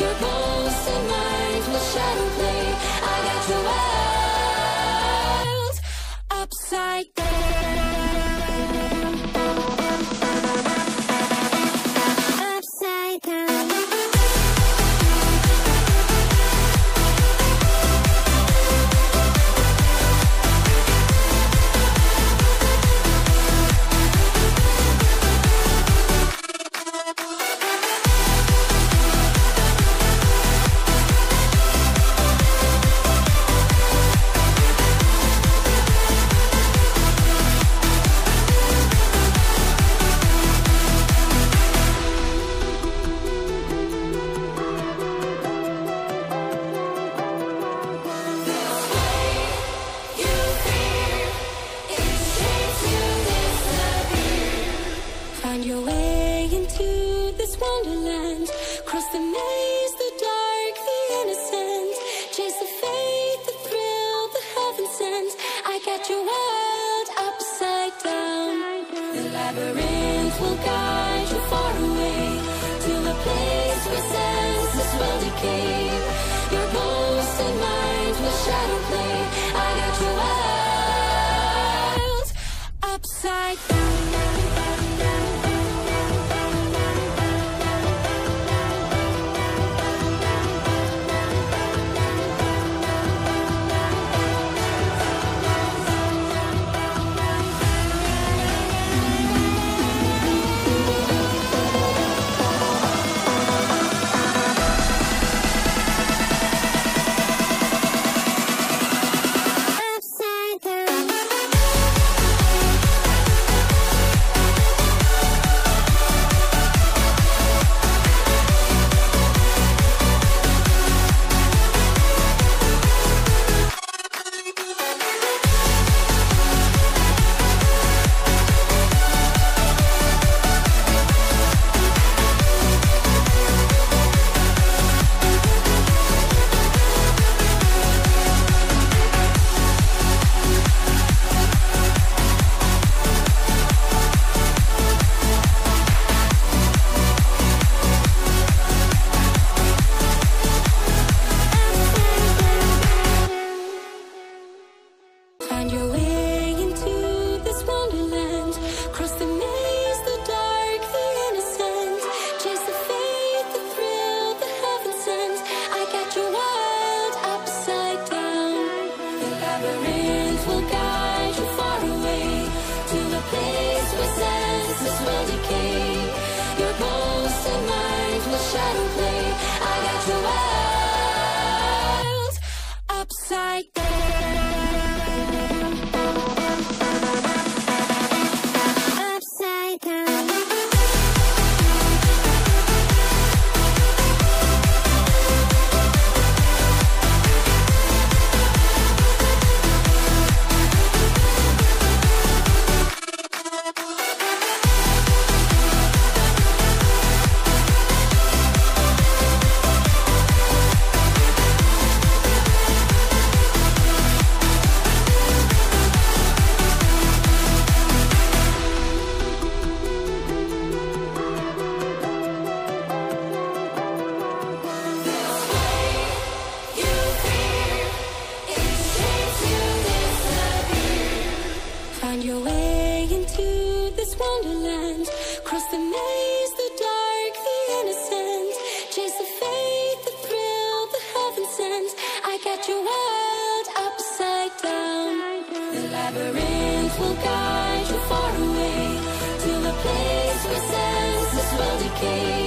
Your ghost and mind will shadow play. I got your world upside down. Upside down. Find your way into this wonderland. Cross the maze, the dark, the innocent. Chase the faith, the thrill, the heaven sent. I got your world upside down. The labyrinth will guide you far away to a place where senses will decay. Your ghost and mind will shadow play. I got your world upside down. Find your way into this wonderland. Cross the maze, the dark, the innocent. Chase the faith, the thrill, the heaven sent. I got your world upside down. The labyrinth will guide you far away to a place where senses will decay. Your ghost and mind will shadow play. I got your world upside down. Find your way into this wonderland. Cross the maze, the dark, the innocent. Chase the faith, the thrill, the heaven sent. I got your world upside down. The labyrinth will guide you far away to a place where senses will decay.